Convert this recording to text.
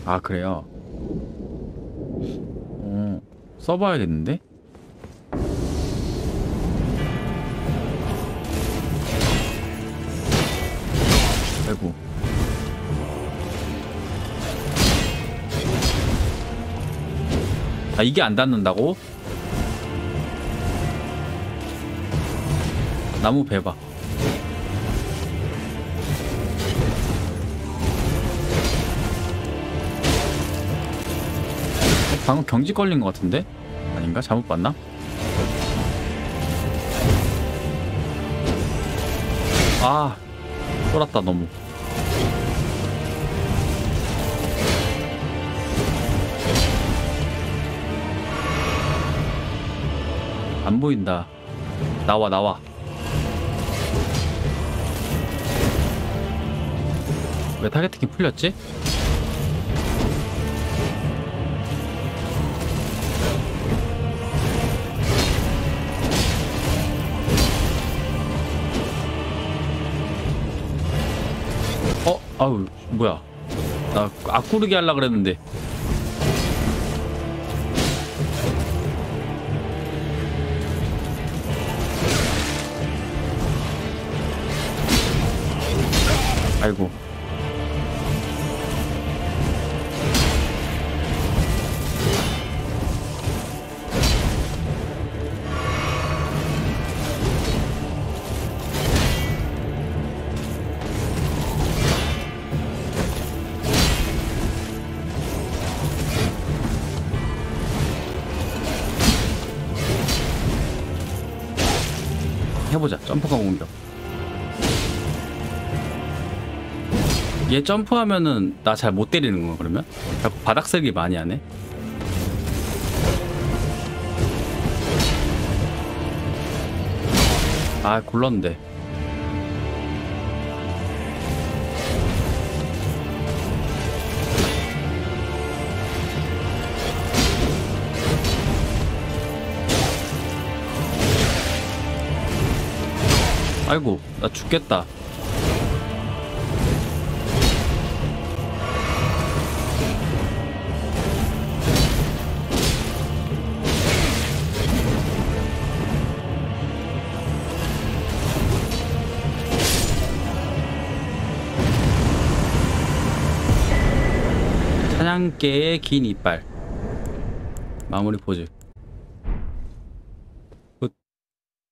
아, 그래요? 써봐야겠는데? 아이고. 아, 이게 안 닿는다고? 나무 베봐. 방금 경직 걸린 것 같은데? 아닌가? 잘못 봤나? 아, 쫄았다 너무. 안 보인다. 나와, 나와. 왜 타겟팅이 풀렸지? 아우, 뭐야. 나 악구르기 하려고 그랬는데. 아이고. 해보자. 점프가 공격. 얘 점프하면은 나 잘 못 때리는 건가 그러면? 자꾸 바닥 쓸기 많이 하네. 아, 굴렀는데. 아이고, 나 죽겠다. 사냥개의 긴 이빨. 마무리 포즈.